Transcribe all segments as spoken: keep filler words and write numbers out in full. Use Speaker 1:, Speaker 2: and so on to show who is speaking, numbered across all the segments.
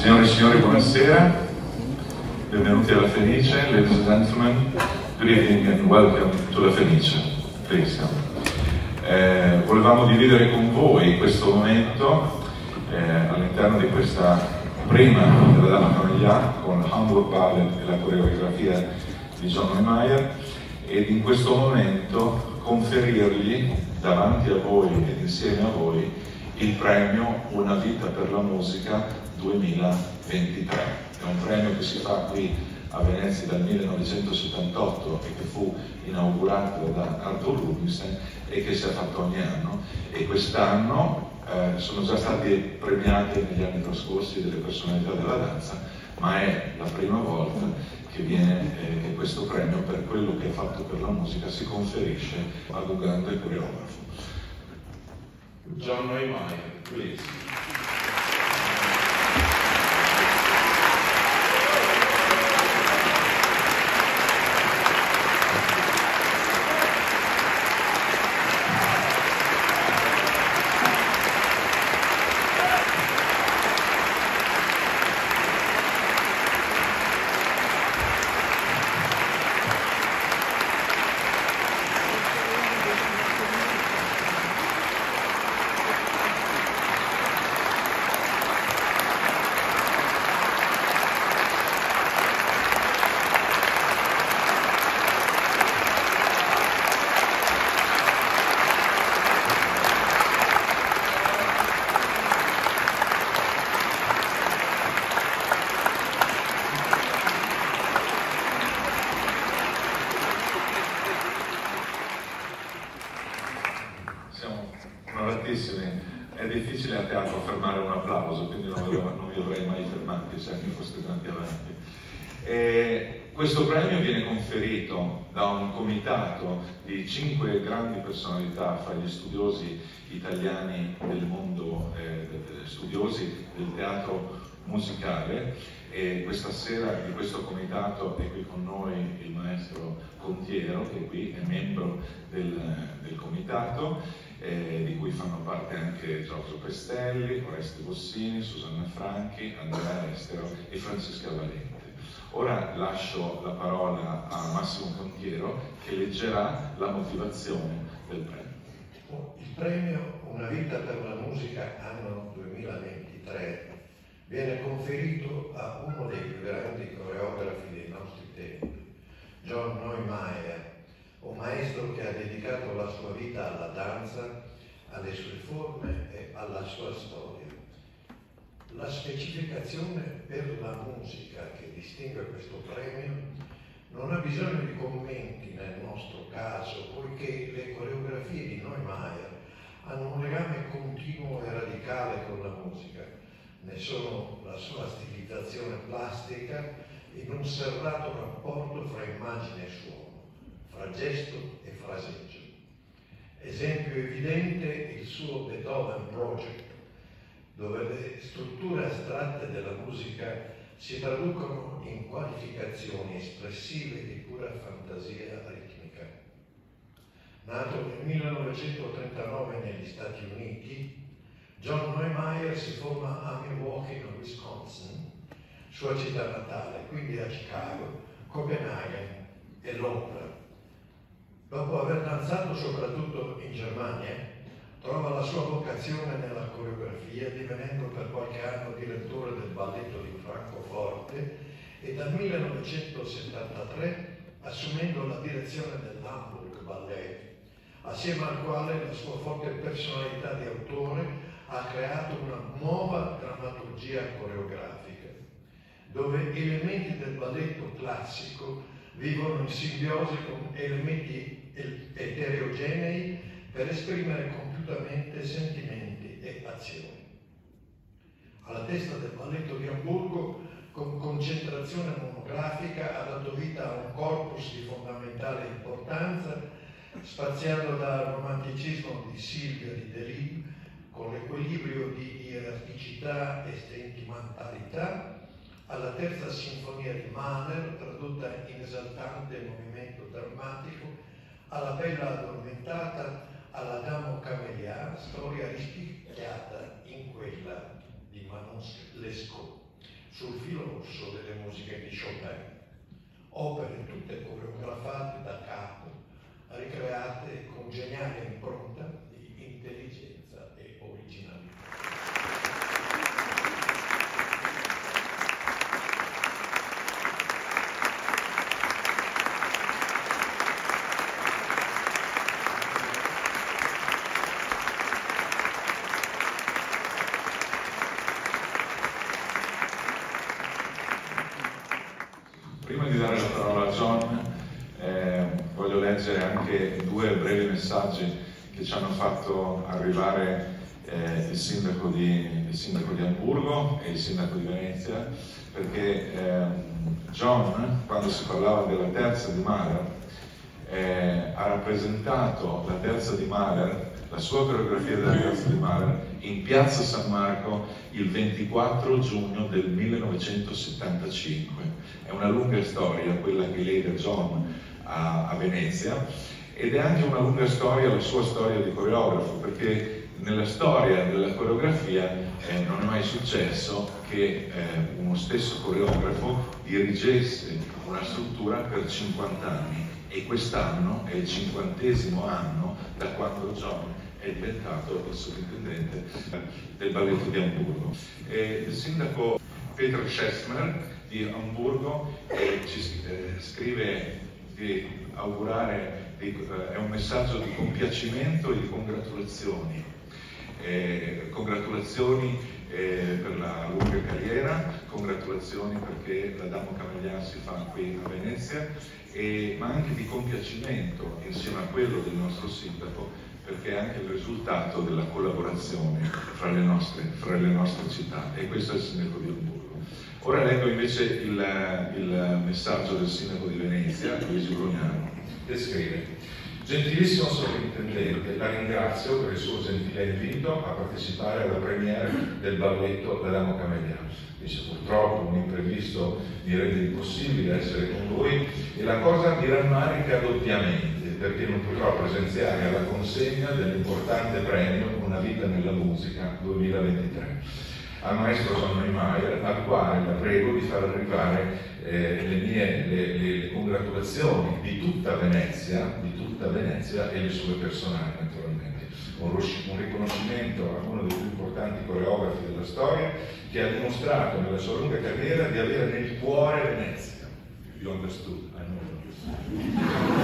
Speaker 1: Signore e signori, buonasera. Benvenuti alla Fenice. Ladies and gentlemen, good evening and welcome to La Fenice. Please. Eh, volevamo dividere con voi questo momento eh, all'interno di questa prima della Dama Cameglia con Hamburg Ballet e la coreografia di John Neumeier, ed in questo momento conferirgli davanti a voi ed insieme a voi il premio Una vita per la musica duemilaventitré. È un premio che si fa qui a Venezia dal millenovecentosettantotto e che fu inaugurato da Arthur Rubinstein e che si è fatto ogni anno, e quest'anno eh, sono già stati premiati negli anni trascorsi delle personalità della danza, ma è la prima volta che, viene, eh, che questo premio, per quello che ha fatto per la musica, si conferisce ad un grande coreografo. John Neumeier, please. È difficile a teatro fermare un applauso, quindi non vi, non vi avrei mai fermati se anche foste andati avanti. E questo premio viene conferito da un comitato di cinque grandi personalità fra gli studiosi italiani del mondo, eh, studiosi del teatro musicale, e questa sera di questo comitato è qui con noi il maestro Contiero, che qui è membro del, del comitato, eh, di cui fanno parte anche Giorgio Pestelli, Oreste Bossini, Susanna Franchi, Andrea Estero e Francesca Valente. Ora lascio la parola a Massimo Contiero, che leggerà la motivazione del premio.
Speaker 2: Il premio Una vita per la musica anno duemilaventitré viene conferito a uno dei più grandi coreografi dei nostri tempi, John Neumeier, un maestro che ha dedicato la sua vita alla danza, alle sue forme e alla sua storia. La specificazione per la musica che distingue questo premio non ha bisogno di commenti nel nostro caso, poiché le coreografie di Neumeier hanno un legame continuo e radicale con la musica. Ne sono la sua stilizzazione plastica in un serrato rapporto fra immagine e suono, fra gesto e fraseggio. Esempio evidente il suo Beethoven Project, dove le strutture astratte della musica si traducono in qualificazioni espressive di pura fantasia ritmica. Nato nel millenovecentotrentanove negli Stati Uniti, John Neumeier si forma a Milwaukee, Wisconsin, sua città natale, quindi a Chicago, Copenaghen e Londra. Dopo aver danzato soprattutto in Germania, trova la sua vocazione nella coreografia, divenendo per qualche anno direttore del balletto di Francoforte e dal millenovecentosettantatré assumendo la direzione dell'Hamburg Ballet, assieme al quale la sua forte personalità di autore ha creato una nuova drammaturgia coreografica, dove elementi del balletto classico vivono in simbiosi con elementi eterogenei per esprimere compiutamente sentimenti e azioni. Alla testa del balletto di Amburgo, con concentrazione monografica, ha dato vita a un corpus di fondamentale importanza, spaziando dal romanticismo di Silvia di Delibes, con l'equilibrio di ierarchicità e sentimentalità, alla terza sinfonia di Mahler, tradotta in esaltante movimento drammatico, alla Bella addormentata, alla Dama Cameglia, storia rispecchiata in quella di Manon Lescaut. Chopin. Opere tutte coreografate da capo, ricreate con geniale impronta di intelligenza e originalità.
Speaker 1: Prima di dare la parola a John, eh, voglio leggere anche due brevi messaggi che ci hanno fatto arrivare eh, il, sindaco di, il sindaco di Amburgo e il sindaco di Venezia, perché eh, John, quando si parlava della terza di Mahler, eh, ha rappresentato la terza di Mahler, la sua coreografia della terza di Mahler, in Piazza San Marco il ventiquattro giugno del millenovecentosettantacinque. È una lunga storia quella che lega John a, a Venezia, ed è anche una lunga storia la sua storia di coreografo, perché nella storia della coreografia eh, non è mai successo che eh, uno stesso coreografo dirigesse una struttura per cinquanta anni, e quest'anno è il cinquantesimo anno da quando John è diventato il sovrintendente del balletto di Amburgo. E il sindaco Peter Schesmer di Amburgo eh, ci eh, scrive di augurare, di, eh, è un messaggio di compiacimento e di congratulazioni. Eh, congratulazioni eh, per la lunga carriera, congratulazioni perché l'Adamo Camelian si fa qui a Venezia, e, ma anche di compiacimento insieme a quello del nostro sindaco, perché è anche il risultato della collaborazione fra le nostre, fra le nostre città, e questo è il sindaco di Amburgo. Ora leggo invece il, il messaggio del sindaco di Venezia, Luigi Brugnano, che scrive: gentilissimo sovrintendente, la ringrazio per il suo gentile invito a partecipare alla premiere del balletto dell'Adamo Camelian. Dice: purtroppo un imprevisto mi rende impossibile essere con voi e la cosa mi rammarica doppiamente, perché non potrò presenziare alla consegna dell'importante premio Una vita nella musica duemilaventitré. Al maestro John Neumeier, al quale la prego di far arrivare eh, le mie le, le, le congratulazioni di tutta Venezia, di tutta Venezia e le sue personali naturalmente. Un, un riconoscimento a uno dei più importanti coreografi della storia, che ha dimostrato nella sua lunga carriera di avere nel cuore Venezia. You understood, I know.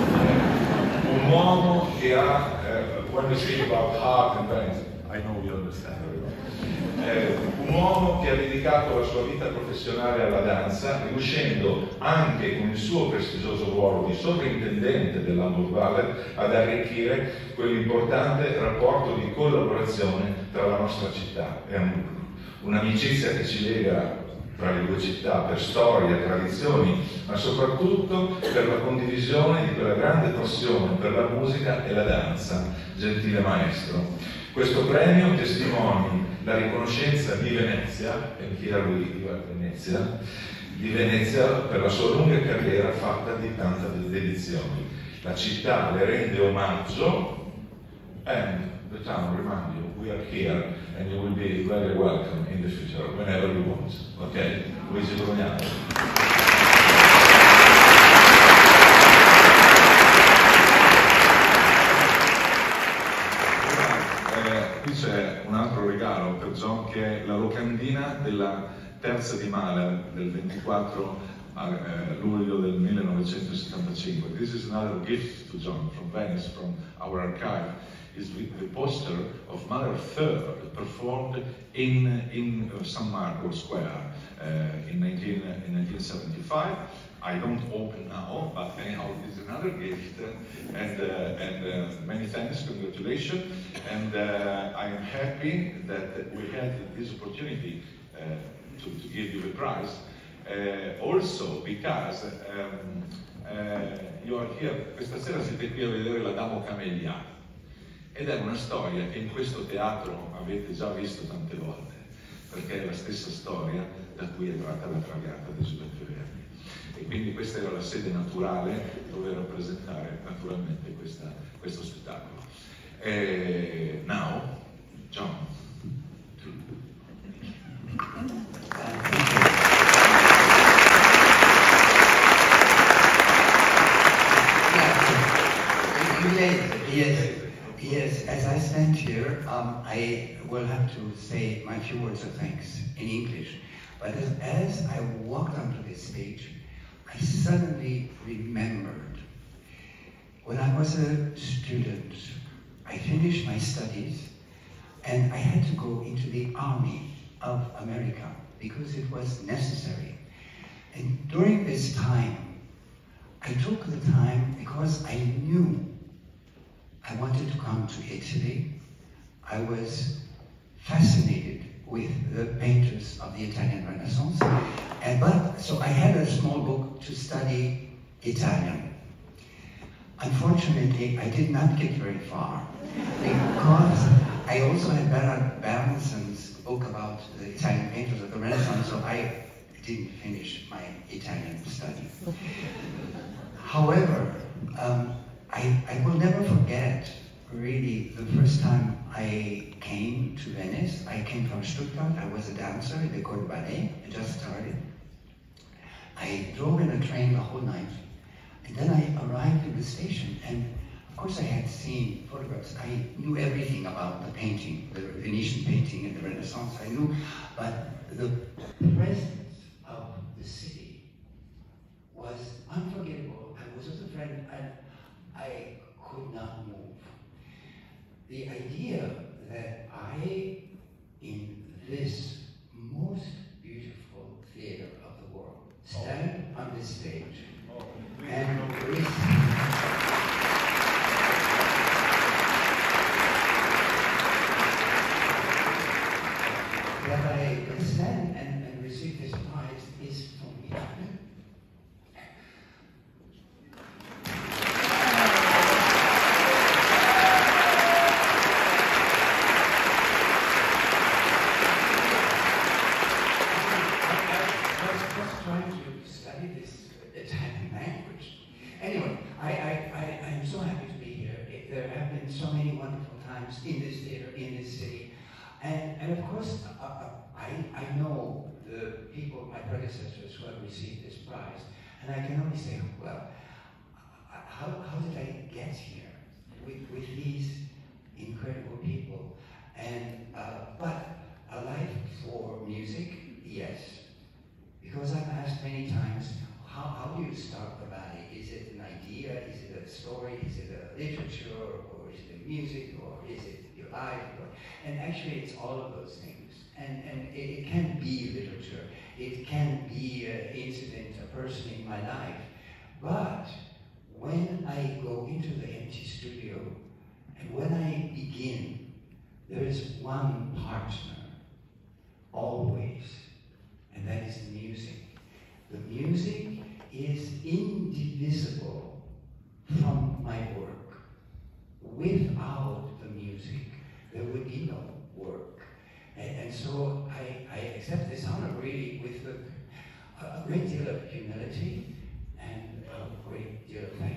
Speaker 1: Un uomo che ha, uh, when we speak about heart and Venice, I know you understand very well. Eh, un uomo che ha dedicato la sua vita professionale alla danza, riuscendo anche con il suo prestigioso ruolo di sovrintendente dell'Hamburg Ballet ad arricchire quell'importante rapporto di collaborazione tra la nostra città e Amburgo. Un'amicizia che ci lega tra le due città per storia, tradizioni, ma soprattutto per la condivisione di quella grande passione per la musica e la danza. Gentile maestro, questo premio testimonia la riconoscenza di Venezia, e chi era lui di Venezia, di Venezia per la sua lunga carriera fatta di tanta dedizione. La città le rende omaggio, and the town remind you, we are here and you will be very welcome in the future, whenever you want. Ok? Luigi Brugnano. Qui c'è un altro regalo per John, che è la locandina della terza di Mahler del ventiquattro luglio del millenovecentosettantacinque. This is another gift to John from Venice, from our archive. Is the poster of Mahler third performed in, in San Marco Square uh, in, nineteen, in nineteen seventy-five. I don't open now, but anyhow, this is another gift, and, uh, and uh, many thanks, congratulations, and uh, I am happy that we had this opportunity uh, to, to give you the prize, uh, also because um, uh, you are here, questa sera siete qui a vedere l'Adamo Camelian, ed è una storia che in questo teatro avete già visto tante volte, perché è la stessa storia da cui è tratta la Traviata di Giuseppe Verdi. E quindi questa era la sede naturale dove rappresentare naturalmente questa, questo spettacolo. E now, John.
Speaker 3: stand here, um, I will have to say my few words of thanks in English. But as, as I walked onto this stage, I suddenly remembered when I was a student, I finished my studies and I had to go into the Army of America because it was necessary. And during this time, I took the time because I knew I wanted to come to Italy. I was fascinated with the painters of the Italian Renaissance. And, but, so I had a small book to study Italian. Unfortunately, I did not get very far because I also had Bernard Berenson's book about the Italian painters of the Renaissance, so I didn't finish my Italian study. However, um, I, I will never forget, really, the first time I came to Venice. I came from Stuttgart. I was a dancer in the Court Ballet. I just started. I drove in a train the whole night. And then I arrived at the station. And of course, I had seen photographs. I knew everything about the painting, the Venetian painting and the Renaissance. I knew, but the presence of the city was unforgettable. I was with a friend, and I could not move. The idea that I, in this most beautiful theater of the world, stand on this stage and receive, that I can stand and, and receive this prize is for me. In this theater, in this city. And, and of course, uh, I, I know the people, my predecessors who have received this prize, and I can only say, well, how, how did I get here with, with these incredible people? And, uh, but a life for music, yes. Because I've asked many times, how, how do you start the ballet? Is it an idea? Is it a story? Is it a literature? Or is it music? Or is it your life? Or, and actually, it's all of those things. And, and it, it can be literature. It can be an incident, a person in my life. But when I go into the empty studio, and when I begin, there is one partner, always, and that is the music. The music is indivisible from my work. Without the music, there would be no work. And, and so I, I accept this honor really with a, a great deal of humility and a great deal of thanks.